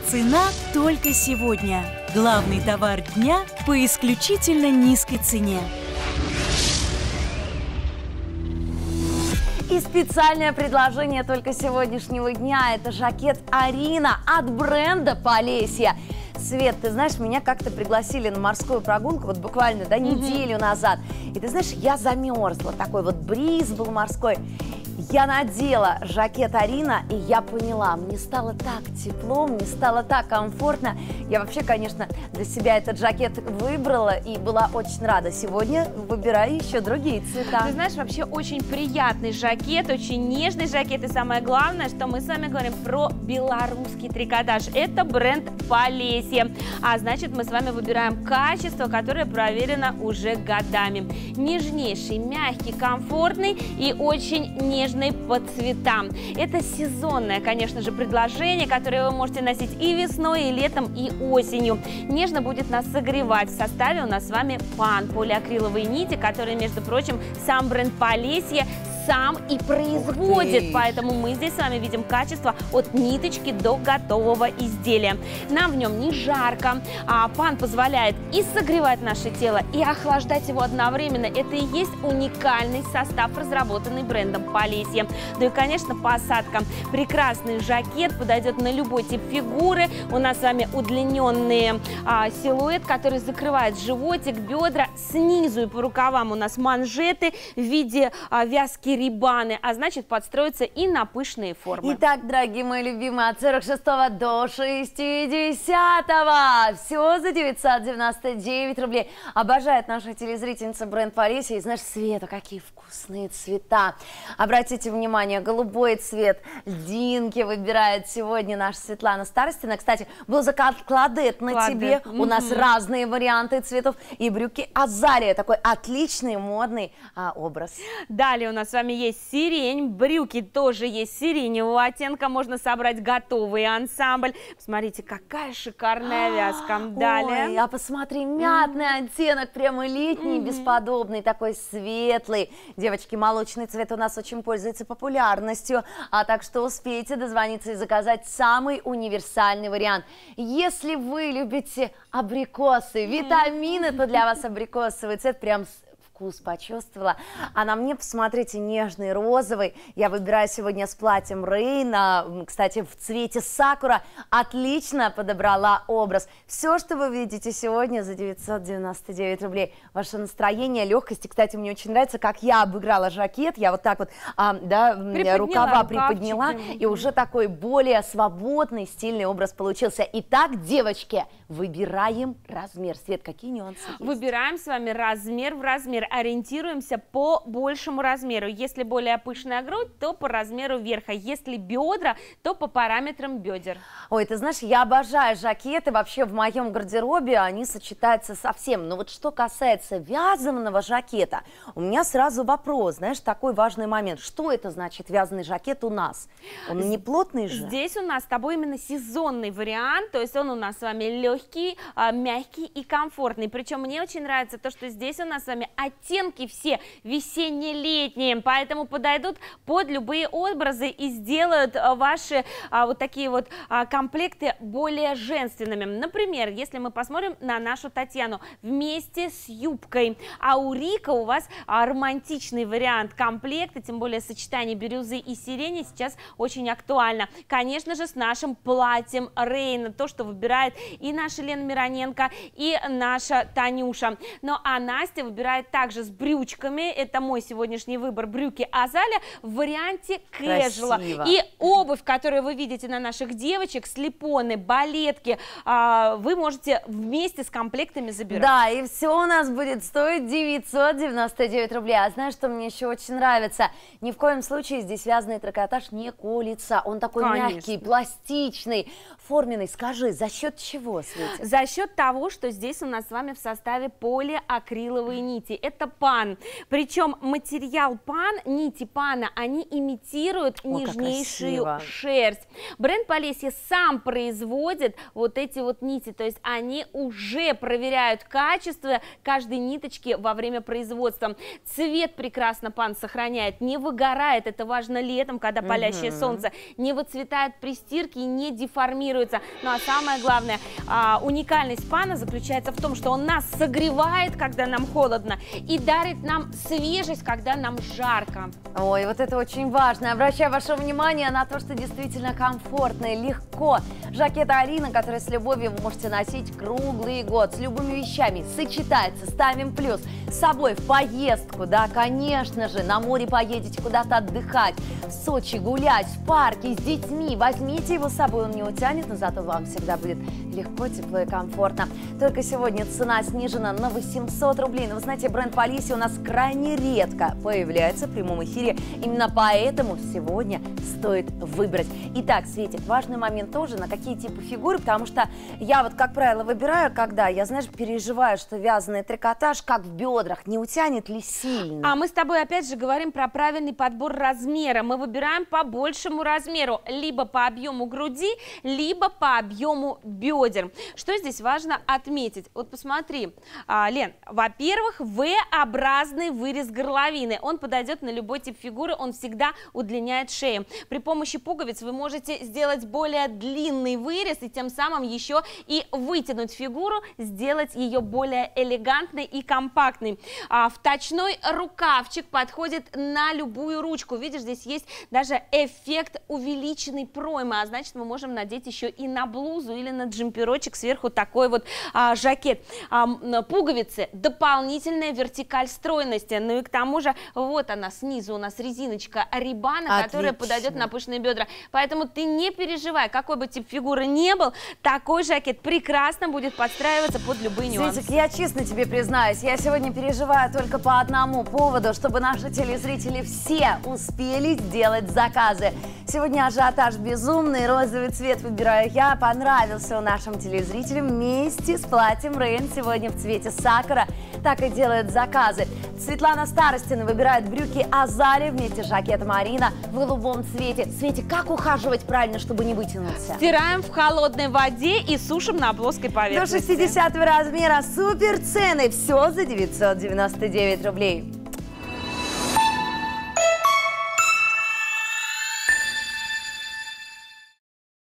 Цена только сегодня. Главный товар дня по исключительно низкой цене. И специальное предложение только сегодняшнего дня – это жакет Арина от бренда Полесье. Свет, ты знаешь, меня как-то пригласили на морскую прогулку, вот буквально, да, неделю назад. И ты знаешь, я замерзла, такой вот бриз был морской. Я надела жакет Арина, и я поняла, мне стало так тепло, мне стало так комфортно. Я вообще, конечно, для себя этот жакет выбрала и была очень рада. Сегодня выбираю еще другие цвета. Ты знаешь, вообще очень приятный жакет, очень нежный жакет. И самое главное, что мы с вами говорим про белорусский трикотаж. Это бренд Полесье. А значит, мы с вами выбираем качество, которое проверено уже годами. Нежнейший, мягкий, комфортный и очень нежный по цветам. Это сезонное, конечно же, предложение, которое вы можете носить и весной, и летом, и осенью. Нежно будет нас согревать. В составе у нас с вами пан, полиакриловые нити, которые, между прочим, сам бренд Полесье сам и производит, поэтому мы здесь с вами видим качество от ниточки до готового изделия. Нам в нем не жарко, а пан позволяет и согревать наше тело, и охлаждать его одновременно. Это и есть уникальный состав, разработанный брендом Полесье. Ну и, конечно, посадка. Прекрасный жакет, подойдет на любой тип фигуры. У нас с вами удлиненный силуэт, который закрывает животик, бедра. Снизу и по рукавам у нас манжеты в виде вязки рибаны, а значит подстроиться и на пышные формы. Итак, дорогие мои любимые, от 46 до 60 все за 999 рублей. Обожает наша телезрительница бренд Полесье. И знаешь, Света, какие вкусные цвета. Обратите внимание, голубой цвет, льдинки выбирает сегодня наша Светлана Старостина. Кстати, блузка Кладет на тебе. У нас разные варианты цветов. И брюки Азалия. Такой отличный модный образ. Далее у нас с вами есть сирень, брюки тоже есть сиреневого оттенка, можно собрать готовый ансамбль. Посмотрите, какая шикарная вязка. Далее. Ой, а посмотри, мятный оттенок, прямо летний, бесподобный, такой светлый. Девочки, молочный цвет у нас очень пользуется популярностью, так что успейте дозвониться и заказать самый универсальный вариант. Если вы любите абрикосы, витамины, то для вас абрикосовый цвет прям вкус почувствовала. А на мне, посмотрите, нежный розовый. Я выбираю сегодня с платьем Рейна, кстати, в цвете сакура. Отлично подобрала образ. Все, что вы видите сегодня, за 999 рублей. Ваше настроение, легкость. И, кстати, мне очень нравится, как я обыграла жакет. Я вот так вот, рукава приподняла, и уже такой более свободный, стильный образ получился. Итак, девочки, выбираем размер. Свет, какие нюансы есть? Выбираем с вами размер в размер. Ориентируемся по большему размеру. Если более пышная грудь, то по размеру верха. Если бедра, то по параметрам бедер. Ой, ты знаешь, я обожаю жакеты. Вообще в моем гардеробе они сочетаются со всем. Но вот что касается вязаного жакета, у меня сразу вопрос. Знаешь, такой важный момент. Что это значит вязаный жакет у нас? Он не плотный же? Здесь у нас с тобой именно сезонный вариант. То есть он у нас с вами легкий, мягкий и комфортный. Причем мне очень нравится то, что здесь у нас с вами оттенки все весенне-летние, поэтому подойдут под любые образы и сделают ваши вот такие вот комплекты более женственными. Например, если мы посмотрим на нашу Татьяну вместе с юбкой, а у Рика у вас романтичный вариант комплекта, тем более сочетание бирюзы и сирени сейчас очень актуально. Конечно же, с нашим платьем Рейна, то, что выбирает и наша Лена Мироненко, и наша Танюша. Ну а Настя выбирает также с брючками, это мой сегодняшний выбор, брюки Азалия в варианте кэжуала. И обувь, которую вы видите на наших девочек, слепоны, балетки, вы можете вместе с комплектами забирать. Да, и все у нас будет стоить 999 рублей. А знаешь, что мне еще очень нравится? Ни в коем случае здесь вязаный трикотаж не колется. Он такой мягкий, пластичный, форменный. Скажи, за счет чего, Светя? За счет того, что здесь у нас с вами в составе полиакриловые нити. Это это пан. Причем материал пан, нити пана, они имитируют нежнейшую шерсть. Бренд Полесье сам производит вот эти вот нити, то есть они уже проверяют качество каждой ниточки во время производства. Цвет прекрасно пан сохраняет, не выгорает, это важно летом, когда палящее солнце, не выцветает при стирке и не деформируется. Ну а самое главное, уникальность пана заключается в том, что он нас согревает, когда нам холодно, и дарит нам свежесть, когда нам жарко. Ой, вот это очень важно. Обращаю ваше внимание на то, что действительно комфортно и легко. Жакет Алина, который с любовью вы можете носить круглый год, с любыми вещами, сочетается, ставим плюс. С собой в поездку, да, конечно же, на море поедете куда-то отдыхать, в Сочи гулять, в парке с детьми. Возьмите его с собой, он не утянет, но зато вам всегда будет легко, тепло и комфортно. Только сегодня цена снижена на 800 рублей. Но вы знаете, бренд Полесье у нас крайне редко появляется в прямом эфире. Именно поэтому сегодня стоит выбрать. Итак, Светик, важный момент тоже, на какие типы фигуры, потому что я вот, как правило, выбираю, когда я, знаешь, переживаю, что вязаный трикотаж, как в бедрах, не утянет ли сильно. А мы с тобой опять же говорим про правильный подбор размера. Мы выбираем по большему размеру, либо по объему груди, либо по объему бедер. Что здесь важно отметить? Вот посмотри, Лен, во-первых, V-образный вырез горловины. Он подойдет на любой тип фигуры, он всегда удлиняет шею. При помощи пуговиц вы можете сделать более длинный вырез и тем самым еще и вытянуть фигуру, сделать ее более элегантной и компактной. Вточной рукавчик подходит на любую ручку. Видишь, здесь есть даже эффект увеличенной проймы, а значит, мы можем надеть еще и на блузу или на джемперочек сверху такой вот жакет. Пуговицы, дополнительная вертикаль стройности. Ну и к тому же вот она снизу у нас резиночка рибана, которая подойдет на пышные бедра. Поэтому ты не переживай, какой бы тип фигуры ни был, такой жакет прекрасно будет подстраиваться под любые нюансы. Светик, я честно тебе признаюсь, я сегодня переживаю только по одному поводу, чтобы наши телезрители все успели сделать заказы. Сегодня ажиотаж безумный, розовый цвет выбираю я, понравился нашим телезрителям вместе с платьем Рейн сегодня в цвете сакура. Так и делают заказы. Светлана Старостина выбирает брюки Азали вместе с жакетом Арина в голубом цвете. Светик, как ухаживать правильно, чтобы не вытянуться? Стираем в холодной воде и сушим на плоской поверхности. До 60 размера супер цены. Все за 999 рублей.